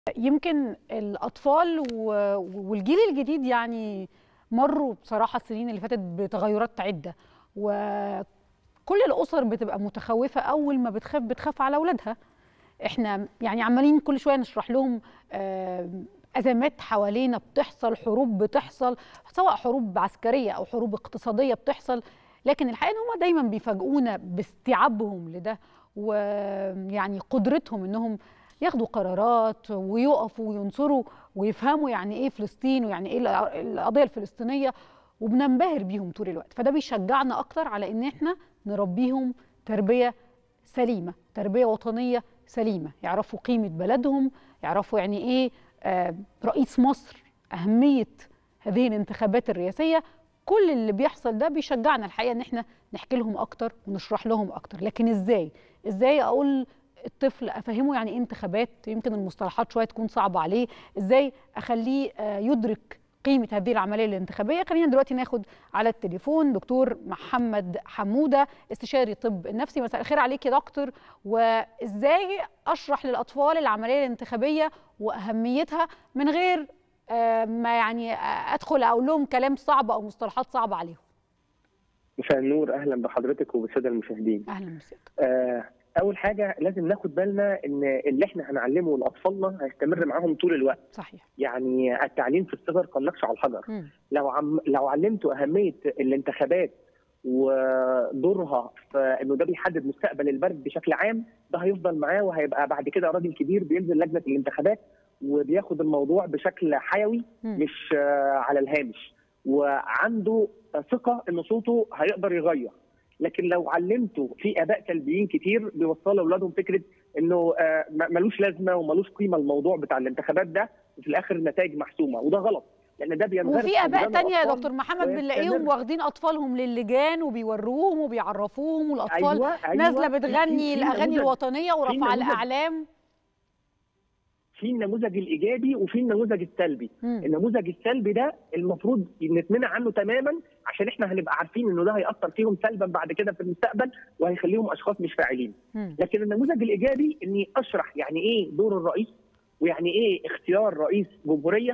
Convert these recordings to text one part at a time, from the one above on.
يمكن الأطفال والجيل الجديد يعني مروا بصراحة السنين اللي فاتت بتغيرات عدة، وكل الأسر بتبقى متخوفة أول ما بتخاف على أولادها. احنا يعني عمالين كل شوية نشرح لهم أزمات حوالينا بتحصل، حروب بتحصل، سواء حروب عسكرية أو حروب اقتصادية بتحصل، لكن الحقيقة إن هم دايما بيفاجئونا باستيعابهم لده، ويعني قدرتهم إنهم ياخدوا قرارات ويقفوا وينصروا ويفهموا يعني ايه فلسطين ويعني ايه القضيه الفلسطينيه، وبننبهر بيهم طول الوقت. فده بيشجعنا اكتر على ان احنا نربيهم تربيه سليمه، تربيه وطنيه سليمه، يعرفوا قيمه بلدهم، يعرفوا يعني ايه رئيس مصر، اهميه هذه الانتخابات الرئاسيه. كل اللي بيحصل ده بيشجعنا الحقيقه ان احنا نحكي لهم اكتر ونشرح لهم اكتر. لكن ازاي اقول الطفل افهمه يعني ايه انتخابات؟ يمكن المصطلحات شويه تكون صعبه عليه. ازاي اخليه يدرك قيمه هذه العمليه الانتخابيه؟ خلينا دلوقتي ناخد على التليفون دكتور محمد حموده، استشاري طب النفسي. مساء الخير عليك يا دكتور. وازاي اشرح للاطفال العمليه الانتخابيه واهميتها من غير ما يعني ادخل اقول لهم كلام صعب او مصطلحات صعبه عليهم؟ مساء النور، اهلا بحضرتك وبالساده المشاهدين. اهلا بسيادتك. اول حاجه لازم ناخد بالنا ان اللي احنا هنعلمه لاطفالنا هيستمر معاهم طول الوقت. صحيح. يعني التعليم في الصغر كالنقش على الحجر. لو علمته اهميه الانتخابات ودورها في انه ده بيحدد مستقبل البلد بشكل عام، ده هيفضل معاه وهيبقى بعد كده راجل كبير بينزل لجنه الانتخابات وبياخد الموضوع بشكل حيوي مش على الهامش، وعنده ثقه ان صوته هيقدر يغير. لكن لو علمته، في اباء سلبيين كتير بيوصلوا لاولادهم فكره انه ملوش لازمه وملوش قيمه الموضوع بتاع الانتخابات ده، وفي الاخر النتائج محسومه، وده غلط لان ده بينغرس. وفي اباء تانية يا دكتور محمد بنلاقيهم واخدين اطفالهم للجان وبيوروهم وبيعرفوهم، والاطفال نازله بتغني الاغاني الوطنيه ورفع الاعلام. في النموذج الايجابي وفي النموذج السلبي. النموذج السلبي ده المفروض نتمنع عنه تماما، عشان احنا هنبقى عارفين انه ده هيأثر فيهم سلبا بعد كده في المستقبل وهيخليهم اشخاص مش فاعلين. لكن النموذج الايجابي اني اشرح يعني ايه دور الرئيس ويعني ايه اختيار رئيس جمهوريه،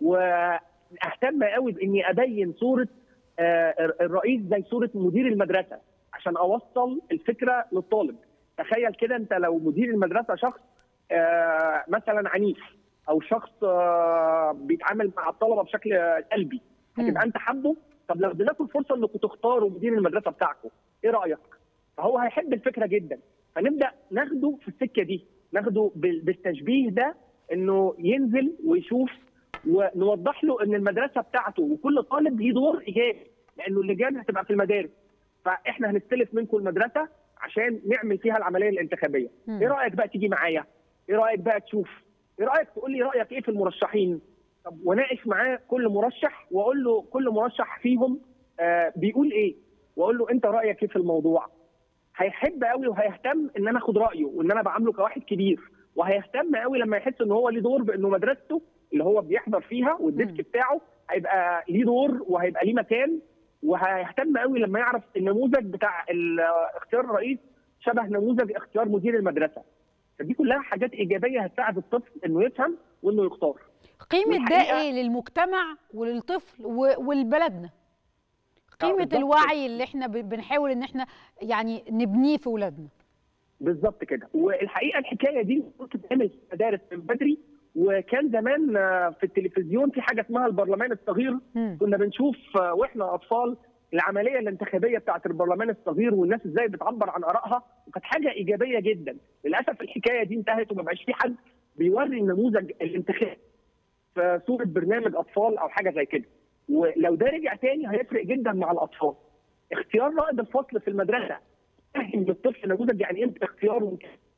واهتم قوي باني ابين صوره الرئيس زي صوره مدير المدرسه عشان اوصل الفكره للطالب. تخيل كده انت لو مدير المدرسه شخص مثلا عنيف او شخص بيتعامل مع الطلبه بشكل سلبي، هتبقى انت حابه؟ طب لو اديناكم الفرصه انكم تختاروا مدير المدرسه بتاعكم، ايه رايك؟ فهو هيحب الفكره جدا. فنبدا ناخده في السكه دي، ناخده بالتشبيه ده، انه ينزل ويشوف، ونوضح له ان المدرسه بتاعته وكل طالب ليه دور ايجابي، لانه اللجان هتبقى في المدارس، فاحنا هنستلف منكم المدرسه عشان نعمل فيها العمليه الانتخابيه. ايه رايك بقى تيجي معايا؟ ايه رايك بقى تشوف؟ ايه رايك تقول لي رايك ايه في المرشحين؟ طب وناقش معاه كل مرشح واقول له كل مرشح فيهم بيقول ايه، واقول له انت رايك ايه في الموضوع؟ هيحب قوي وهيهتم ان انا اخد رايه وان انا بعامله كواحد كبير، وهيهتم قوي لما يحس ان هو ليه دور، بانه مدرسته اللي هو بيحضر فيها والديسك بتاعه هيبقى ليه دور وهيبقى ليه مكان، وهيهتم قوي لما يعرف النموذج بتاع اختيار الرئيس شبه نموذج اختيار مدير المدرسه. فدي كلها حاجات ايجابيه هتساعد الطفل انه يفهم وانه يختار. قيمه ده ايه للمجتمع وللطفل ولبلدنا؟ قيمه الوعي اللي احنا بنحاول ان احنا يعني نبنيه في اولادنا. بالظبط كده. والحقيقه الحكايه دي ممكن تعمل في المدارس من بدري، وكان زمان في التلفزيون في حاجه اسمها البرلمان الصغير. كنا بنشوف واحنا اطفال العمليه الانتخابيه بتاعت البرلمان الصغير والناس ازاي بتعبر عن ارائها، وكانت حاجه ايجابيه جدا. للاسف الحكايه دي انتهت وما بقاش في حد بيوري النموذج الانتخابي في صوره برنامج اطفال او حاجه زي كده. ولو ده رجع تاني هيفرق جدا مع الاطفال. اختيار رائد الفصل في المدرسه فهم للطفل نموذج يعني ايه اختياره.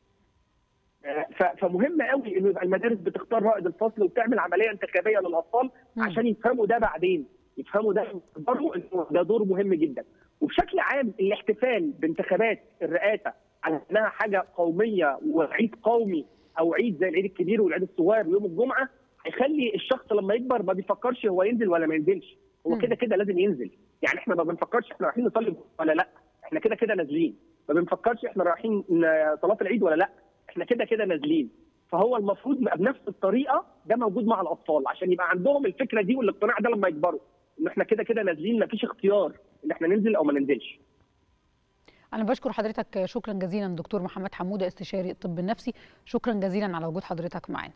فمهم قوي انه يبقى المدارس بتختار رائد الفصل وبتعمل عمليه انتخابيه للاطفال عشان يفهموا ده بعدين، يفهموا ده يقدروا انه ده دور مهم جدا. وبشكل عام الاحتفال بانتخابات الرئاسه على انها حاجه قوميه وعيد قومي او عيد زي العيد الكبير والعيد الصغير ويوم الجمعه، هيخلي الشخص لما يكبر ما بيفكرش هو ينزل ولا ما ينزلش، هو كده كده لازم ينزل. يعني احنا ما بنفكرش احنا رايحين نصلي ولا لا، احنا كده كده نازلين. ما بنفكرش احنا رايحين صلاه العيد ولا لا، احنا كده كده نازلين. فهو المفروض يبقى بنفس الطريقه ده موجود مع الاطفال، عشان يبقى عندهم الفكره دي والاقتناع ده لما يكبروا، ان احنا كده كده نازلين، مفيش اختيار ان احنا ننزل او ما ننزلش. انا بشكر حضرتك شكرا جزيلا دكتور محمد حموده، استشاري الطب النفسي، شكرا جزيلا على وجود حضرتك معانا.